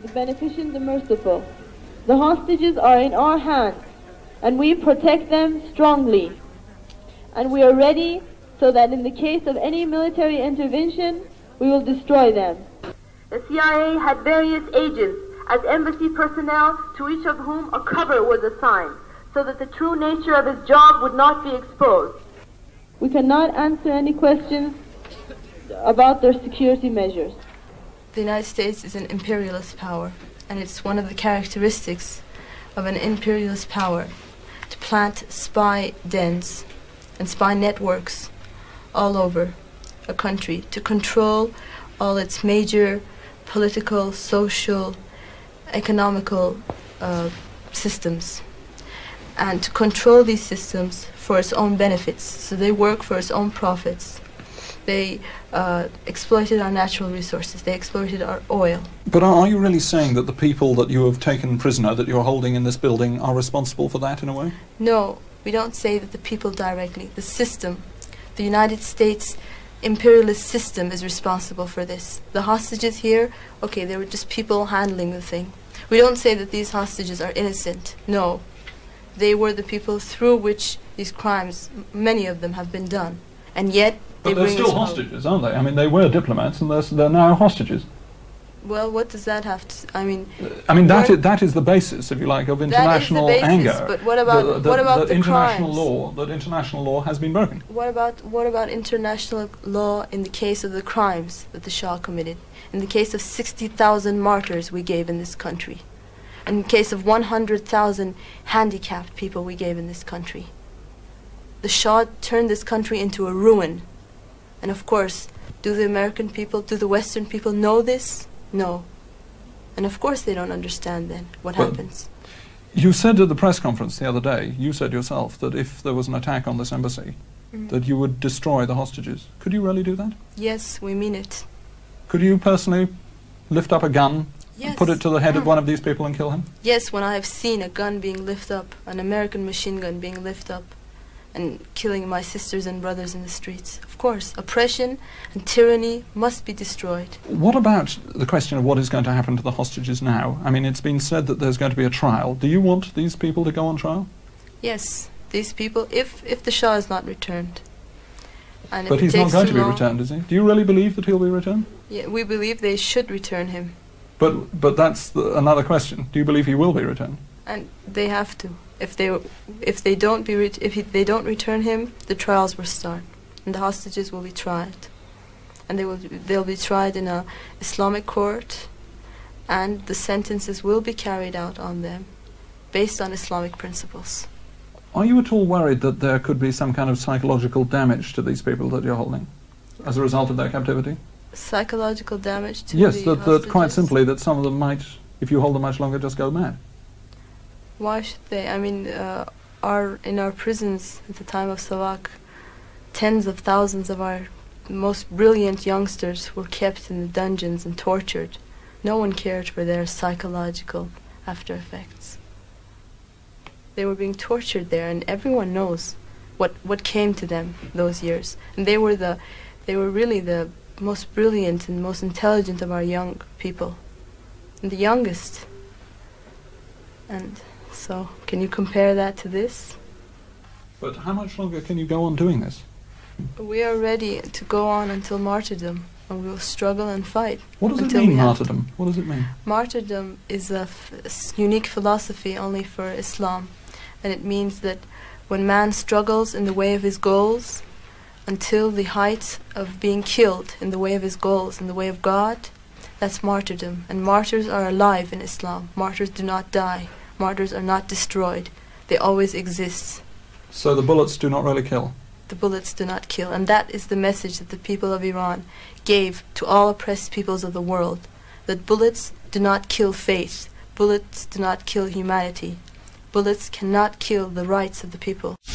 the beneficent, the merciful. The hostages are in our hands, and we protect them strongly. And we are ready so that in the case of any military intervention, we will destroy them. The CIA had various agents as embassy personnel, to each of whom a cover was assigned, so that the true nature of his job would not be exposed. We cannot answer any questions about their security measures. The United States is an imperialist power, and it's one of the characteristics of an imperialist power to plant spy dens and spy networks all over a country to control all its major political, social, economical systems, and to control these systems for its own benefits. So they work for its own profits. They exploited our natural resources. They exploited our oil. But are you really saying that the people that you have taken prisoner, that you're holding in this building, are responsible for that in a way? No, we don't say that the people directly. The system, the United States imperialist system is responsible for this. The hostages here, okay, they were just people handling the thing. We don't say that these hostages are innocent. No. They were the people through which these crimes, many of them, have been done. And yet, but they're still hostages, aren't they? I mean, they were diplomats, and they're now hostages. Well, what does that have to... I mean, that is the basis, if you like, of international anger. But what about the international crimes? law? That international law has been broken. What about international law in the case of the crimes that the Shah committed? In the case of 60,000 martyrs we gave in this country. In the case of 100,000 handicapped people we gave in this country. The Shah turned this country into a ruin. And of course, do the American people, do the Western people know this? No. And of course they don't understand then what happens. You said at the press conference the other day, you said yourself that if there was an attack on this embassy, that you would destroy the hostages. Could you really do that? Yes, we mean it. Could you personally lift up a gun, and put it to the head of one of these people and kill him? Yes, when I have seen a gun being lifted up, an American machine gun being lifted up, and killing my sisters and brothers in the streets. Of course, oppression and tyranny must be destroyed. What about the question of what is going to happen to the hostages now? I mean, it's been said that there's going to be a trial. Do you want these people to go on trial? Yes, these people, if the Shah is not returned. And but he's not going to be returned, is he? Do you really believe that he'll be returned? Yeah, we believe they should return him. But that's another question. Do you believe he will be returned? And they have to. If they don't return him, the trials will start, and the hostages will be tried, and they'll be tried in a Islamic court, and the sentences will be carried out on them, based on Islamic principles. Are you at all worried that there could be some kind of psychological damage to these people that you're holding, as a result of their captivity? Psychological damage to yes, the hostages? that quite simply that some of them might, if you hold them much longer, just go mad. Why should they? I mean, in our prisons at the time of Savak, tens of thousands of our most brilliant youngsters were kept in the dungeons and tortured. No one cared for their psychological after effects. They were being tortured there, and everyone knows what came to them those years. And they were really the most brilliant and most intelligent of our young people, and the youngest. And so, can you compare that to this? But how much longer can you go on doing this? We are ready to go on until martyrdom, and we will struggle and fight. What does it mean, martyrdom? What does it mean? Martyrdom is a unique philosophy only for Islam, and it means that when man struggles in the way of his goals until the height of being killed in the way of his goals, in the way of God, that's martyrdom. And martyrs are alive in Islam. Martyrs do not die. Martyrs are not destroyed. They always exist. So the bullets do not really kill? The bullets do not kill. And that is the message that the people of Iran gave to all oppressed peoples of the world. That bullets do not kill faith. Bullets do not kill humanity. Bullets cannot kill the rights of the people.